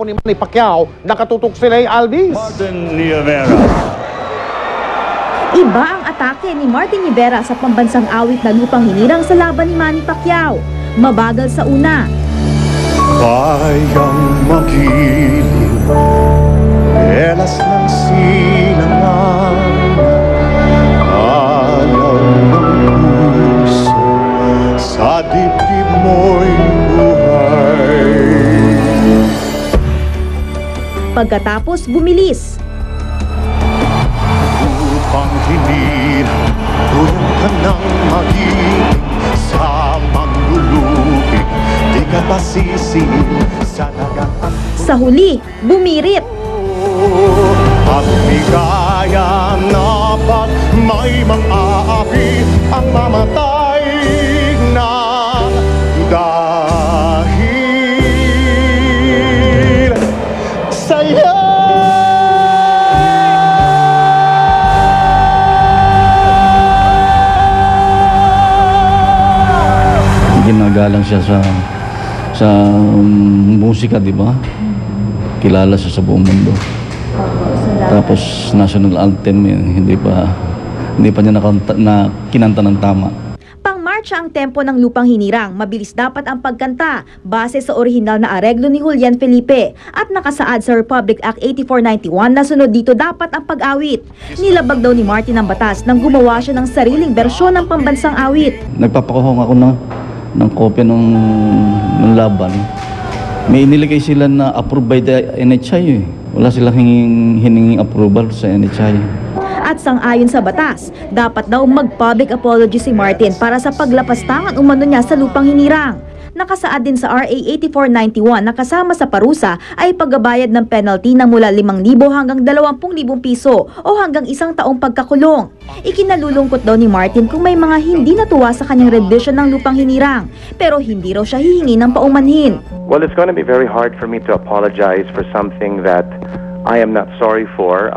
kampo ni Manny Pacquiao, nakatutok si Lea Alvis. Martin Nievera. Iba ang atake ni Martin Nievera sa pambansang awit na lupang hinirang sa laban ni Manny Pacquiao. Mabagal sa una. Bayang magiliw, elas ng silangan, ayaw ng puso, sa dibdib mo'y buhay. Pagkatapos bumilis. Upang hinirang, tulong ka ng magiging sa manglulupig, di ka pasisihin sa dagat at Sa huli, bumirit. at bigaya na pag may mang-aapi ang mamatay ng dahil sa'yo. Ginagalang siya sa musika, di ba? Kilala siya sa buong mundo. Tapos national anthem, hindi pa niya kinanta ng tama. Pang-marcha ang tempo ng lupang hinirang. Mabilis dapat ang pagkanta base sa orihinal na areglo ni Julian Felipe at nakasaad sa Republic Act 8491 na sunod dito dapat ang pag-awit. Nilabag daw ni Martin ang batas nang gumawa siya ng sariling bersyon ng pambansang awit. Nagpapakuhong ako ng kopya ng laban. May iniligay sila na approved by the NHI. Wala silang hininging approval sa NHI. At sang-ayon sa batas, dapat daw mag-public apology si Martin para sa paglapastangan umano niya sa lupang hinirang. Nakasaad din sa RA 8491 na kasama sa parusa ay pagbabayad ng penalty na mula 5,000 hanggang 20,000 piso o hanggang 1 taong pagkakulong. Ikinalulungkot daw ni Martin kung may mga hindi natuwa sa kanyang rendition ng lupang hinirang, pero hindi raw siya hihingi ng paumanhin. Well, it's going to be very hard for me to apologize for something that I am not sorry for.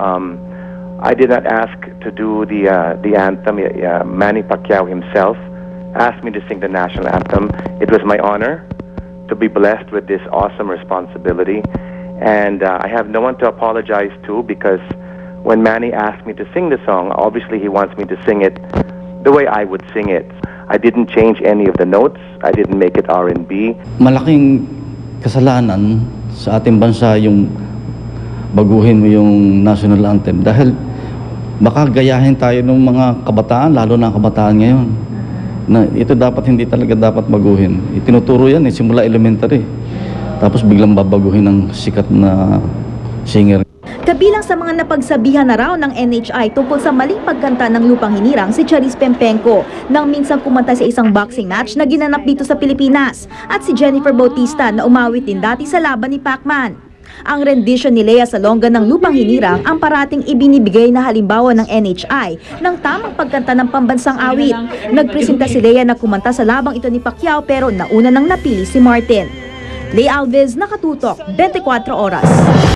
I did not ask to do the anthem. Manny Pacquiao himself asked me to sing the national anthem. It was my honor to be blessed with this awesome responsibility, and I have no one to apologize to, because when Manny asked me to sing the song, obviously he wants me to sing it the way I would sing it. I didn't change any of the notes. I didn't make it R&B. Malaking kasalanan sa ating bansa yung baguhin mo yung national anthem dahil baka gayahin tayo ng mga kabataan, lalo na kabataan ngayon, na ito hindi talaga dapat baguhin. Itinuturo yan simula elementary. Tapos biglang babaguhin ng sikat na singer. Kabilang sa mga napagsabihan na raw ng NHI tungkol sa maling pagkanta ng lupang hinirang si Charis Pempenco nang minsang kumanta sa isang boxing match na ginanap dito sa Pilipinas, at si Jennifer Bautista na umawit din dati sa laban ni Pacman. Ang rendition ni Lea Salonga ng lupang hinirang ang parating ibinibigay na halimbawa ng NHI ng tamang pagkanta ng pambansang awit. Nagpresenta si Lea na kumanta sa labang ito ni Pacquiao pero nauna nang napili si Martin. Lea Alvis, nakatutok, 24 oras.